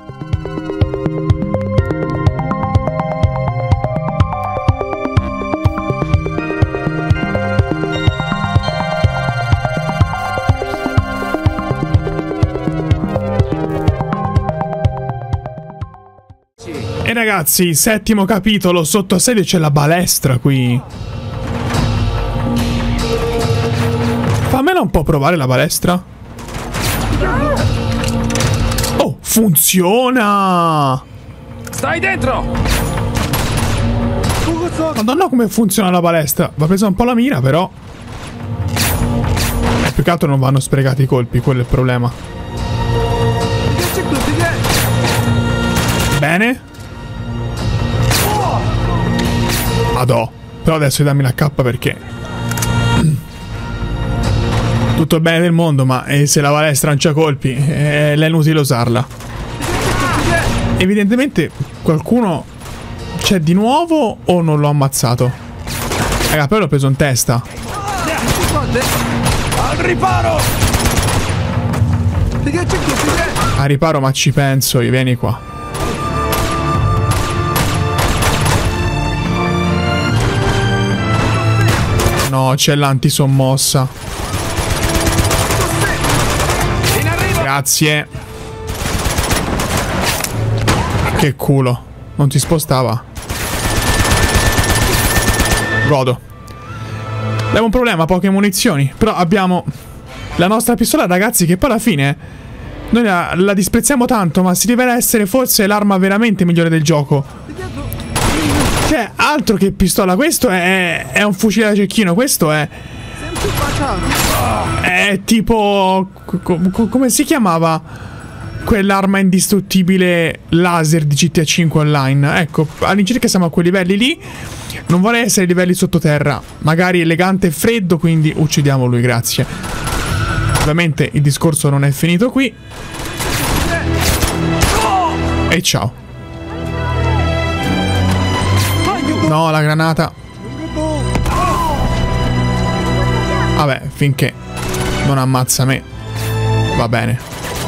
E ragazzi, settimo capitolo, sotto assedio c'è la balestra qui. Fammela un po' provare la balestra. Oh, funziona! Stai dentro! Madonna come funziona la balestra. Va presa un po' la mira però. Più che altro non vanno sprecati i colpi, quello è il problema. Bene. Madò. Però adesso dammi la K perché tutto il bene del mondo, ma se la balestra non c'ha colpi è inutile usarla. Evidentemente qualcuno c'è di nuovo o non l'ho ammazzato. Raga, poi l'ho preso in testa. Al riparo! A riparo, ma ci penso io, vieni qua. No, c'è l'antisommossa. Grazie. Che culo. Non si spostava. Godo. Abbiamo un problema, poche munizioni. Però abbiamo la nostra pistola, ragazzi, che poi alla fine noi la disprezziamo tanto, ma si rivela essere forse l'arma veramente migliore del gioco. Cioè, altro che pistola. Questo è un fucile da cecchino. Questo è tipo come si chiamava quell'arma indistruttibile laser di GTA 5 Online? Ecco, all'incirca siamo a quei livelli lì. Non vorrei essere ai livelli sottoterra. Magari elegante e freddo, quindi uccidiamo lui, grazie. Ovviamente il discorso non è finito qui. E ciao. No, la granata. Vabbè, finché non ammazza me va bene.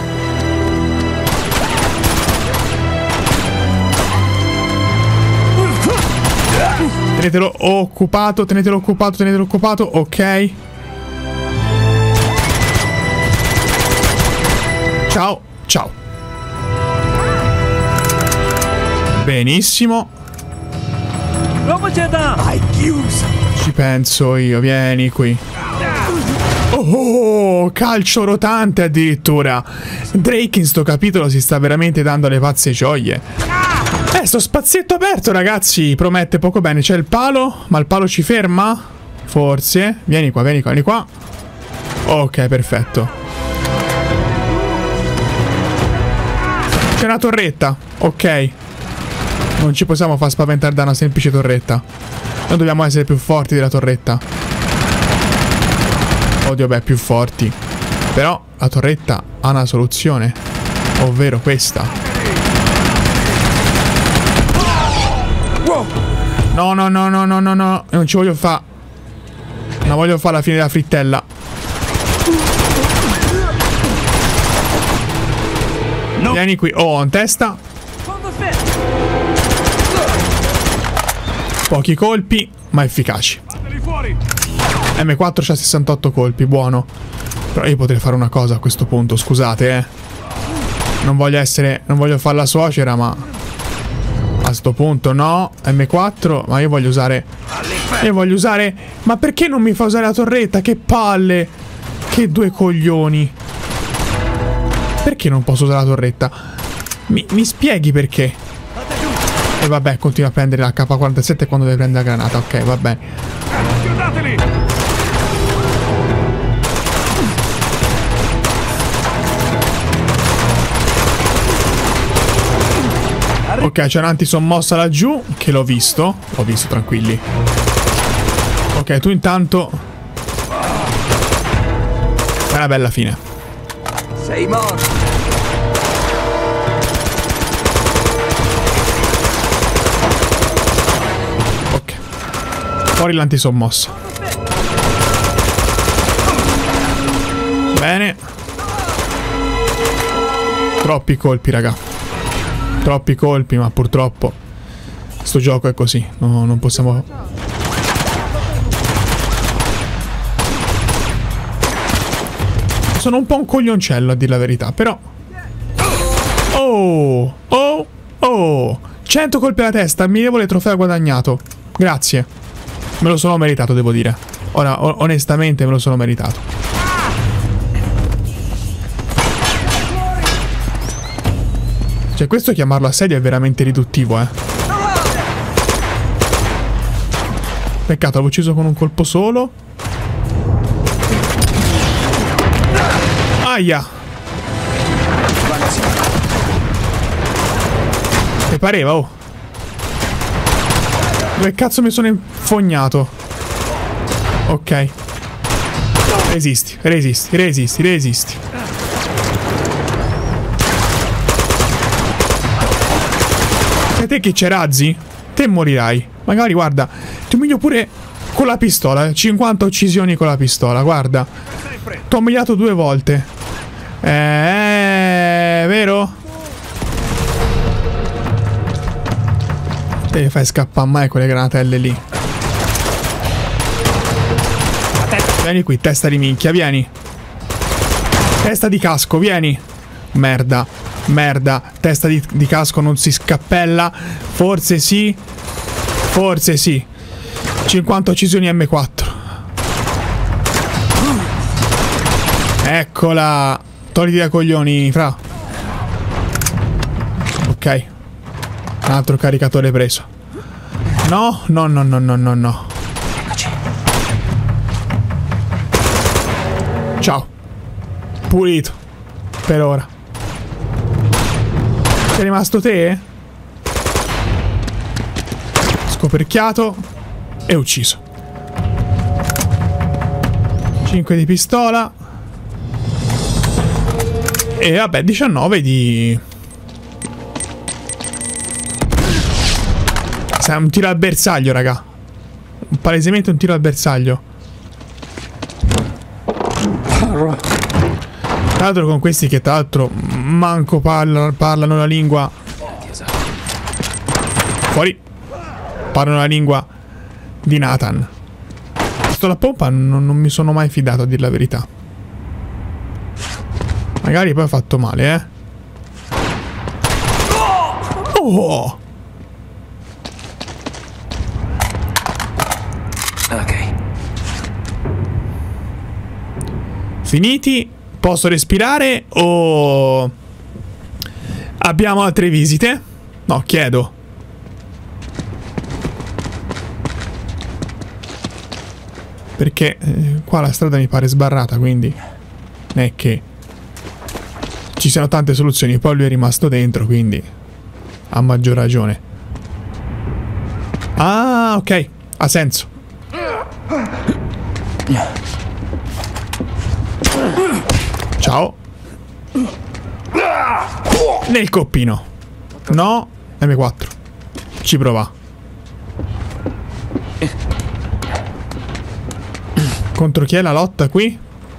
Tenetelo occupato, tenetelo occupato, tenetelo occupato. Ok. Ciao, ciao. Benissimo. Ci penso io, vieni qui. Oh, calcio rotante addirittura. Drake in sto capitolo si sta veramente dando le pazze gioie. Sto spazietto aperto, ragazzi, promette poco bene. C'è il palo, ma il palo ci ferma? Forse. Vieni qua, vieni qua, vieni qua. Ok, perfetto. C'è una torretta. Ok. Non ci possiamo far spaventare da una semplice torretta. Noi dobbiamo essere più forti della torretta. Oddio, beh, più forti. Però la torretta ha una soluzione. Ovvero questa. No, no, no, no, no, no, no. Non ci voglio fare. Non voglio fare la fine della frittella. Vieni qui. Oh, in testa. Pochi colpi, ma efficaci. M4 c'ha 68 colpi, buono. Però io potrei fare una cosa a questo punto, scusate, Non voglio fare la suocera, ma a sto punto no. M4, ma io voglio usare. Ma perché non mi fa usare la torretta? Che palle. Che due coglioni. Perché non posso usare la torretta? Mi spieghi perché? E vabbè, continua a prendere la K47 quando deve prendere la granata. Ok, va bene. Ok, c'è un'antisommossa laggiù, che l'ho visto. L'ho visto, tranquilli. Ok, tu intanto. È una bella fine. Sei morto. Fuori l'antisommossa. Bene. Troppi colpi, raga. Troppi colpi, ma purtroppo sto gioco è così. No, non possiamo... Sono un po' un coglioncello, a dir la verità, però... Oh! Oh! Oh! 100 colpi alla testa, ammirevole trofeo guadagnato. Grazie. Me lo sono meritato, devo dire. Ora, onestamente, me lo sono meritato. Cioè, questo chiamarlo assedio è veramente riduttivo, eh. Peccato, l'avevo ucciso con un colpo solo. Aia! Mi pareva, oh. Dove cazzo mi sono infognato? Ok. Resisti, resisti, resisti, resisti. E te che c'è razzi? Te morirai. Magari, guarda, ti umilio pure con la pistola. 50 uccisioni con la pistola, guarda. T'ho umiliato 2 volte. Vero? Te le fai scappare mai quelle granatelle lì. Vieni qui, testa di minchia, vieni. Testa di casco, vieni. Merda, merda. Testa di casco non si scappella. Forse sì. Forse sì. 50 uccisioni M4. Eccola. Togliti da coglioni, fra. Ok. Un altro caricatore preso. No, no, no, no, no, no, no. Ciao. Pulito. Per ora. Sei rimasto te? Scoperchiato. E ucciso. 5 di pistola. E vabbè, 19 di... Sai, un tiro al bersaglio, raga. Palesemente un tiro al bersaglio. Tra l'altro con questi che tra l'altro manco parlano la lingua. Fuori. Parlano la lingua di Nathan. La pompa non mi sono mai fidato, a dir la verità. Magari poi ho fatto male, eh. Oh! Ok. Finiti? Posso respirare o... Abbiamo altre visite? No, chiedo. Perché qua la strada mi pare sbarrata, quindi non è che ci siano tante soluzioni. Poi lui è rimasto dentro, quindi ha maggior ragione. Ah, ok. Ha senso. Ciao. Nel coppino. No, M4. Ci prova. Contro chi è la lotta qui?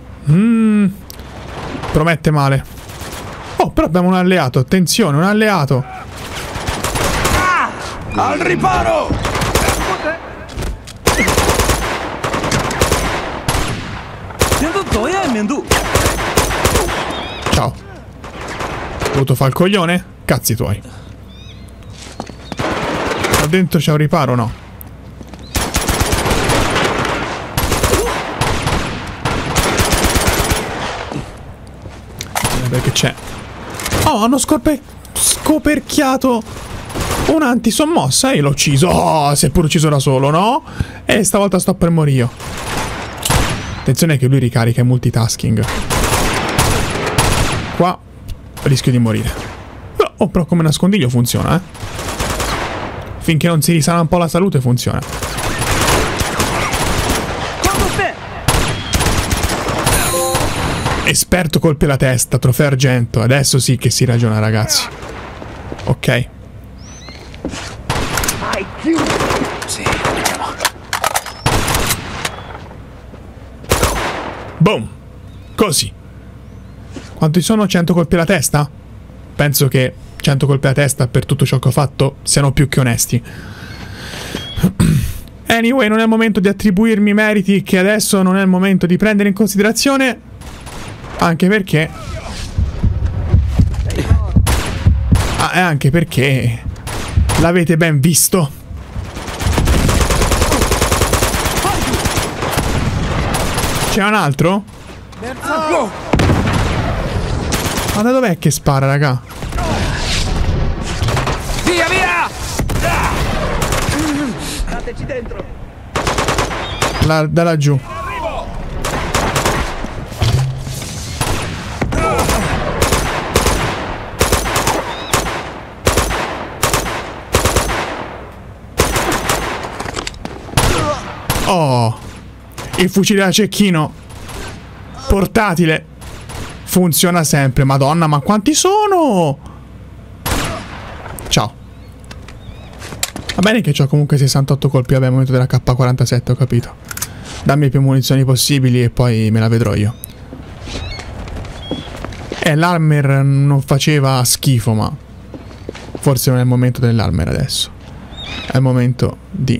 Promette male. Oh, però abbiamo un alleato. Attenzione, un alleato. Al riparo! Ciao. Voluto fare il coglione? Cazzi tuoi. Qua dentro c'è un riparo o no? Perché c'è... Oh, hanno scoperchiato un antisommossa e l'ho ucciso. Oh, si è pure ucciso da solo, no? E stavolta sto per morire. Attenzione che lui ricarica in multitasking. Qua rischio di morire. Oh, però come nascondiglio funziona, eh. Finché non si risana un po' la salute funziona. Esperto colpi alla testa, trofeo argento. Adesso sì che si ragiona, ragazzi. Ok. Sì, boom. Così. Quanti sono? 100 colpi alla testa? Penso che 100 colpi alla testa per tutto ciò che ho fatto, siano più che onesti. Anyway, non è il momento di attribuirmi meriti che adesso non è il momento di prendere in considerazione, anche perché l'avete ben visto. C'è un altro? Ma da dov'è che spara, raga? Via, via! Dateci dentro. Da laggiù. Oh, il fucile da cecchino portatile funziona sempre. Madonna, ma quanti sono? Ciao. Va bene che ho comunque 68 colpi. Vabbè, al momento della K47, ho capito. Dammi più munizioni possibili e poi me la vedrò io. L'armer non faceva schifo, ma forse non è il momento dell'armer adesso. È il momento di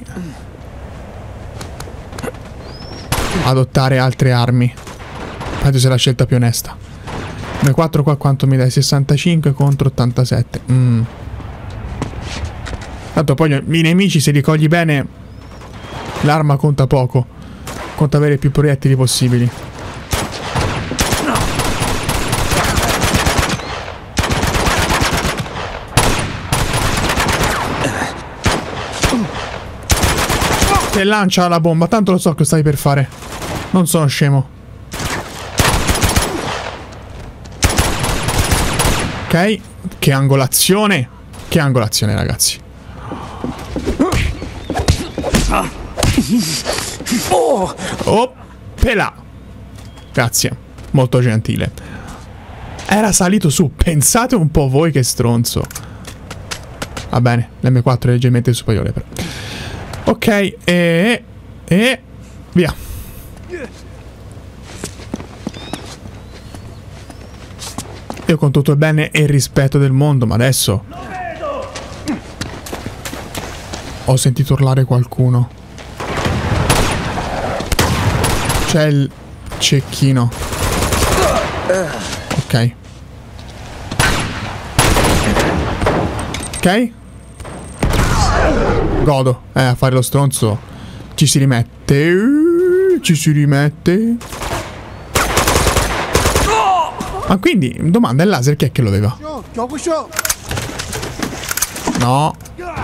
adottare altre armi. Penso sia la scelta più onesta. M4 qua quanto mi dai? 65 contro 87. Tanto poi i nemici, se li cogli bene, l'arma conta poco. Conta avere più proiettili possibili. Che lancia la bomba, tanto lo so che stai per fare. Non sono scemo. Ok, che angolazione. Che angolazione, ragazzi. Oh, pelà. Grazie, molto gentile. Era salito su, pensate un po' voi che stronzo. Va bene, l'M4 è leggermente superiore però. Ok, e via. Io con tutto il bene e il rispetto del mondo, ma adesso ho sentito urlare qualcuno. C'è il cecchino. Ok. Ok. Godo. A fare lo stronzo ci si rimette. Ci si rimette. Ma quindi, domanda, il laser chi è che lo aveva? No.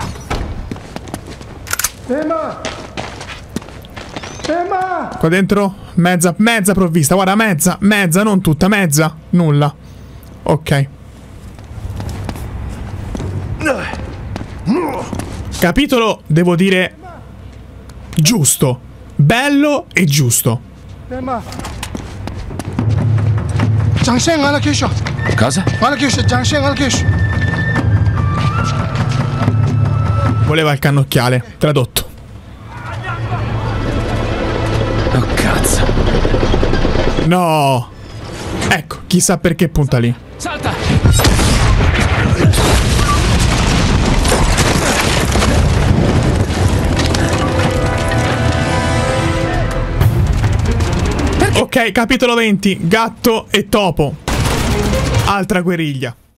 Qua dentro mezza provvista. Guarda, mezza, non tutta, mezza. Nulla. Ok. Capitolo, devo dire, giusto. Bello e giusto. Cosa? Voleva il cannocchiale. Tradotto. Oh, cazzo. No. Ecco, chissà perché punta lì. Salta! Ok, capitolo 20. Gatto e topo. Altra guerriglia.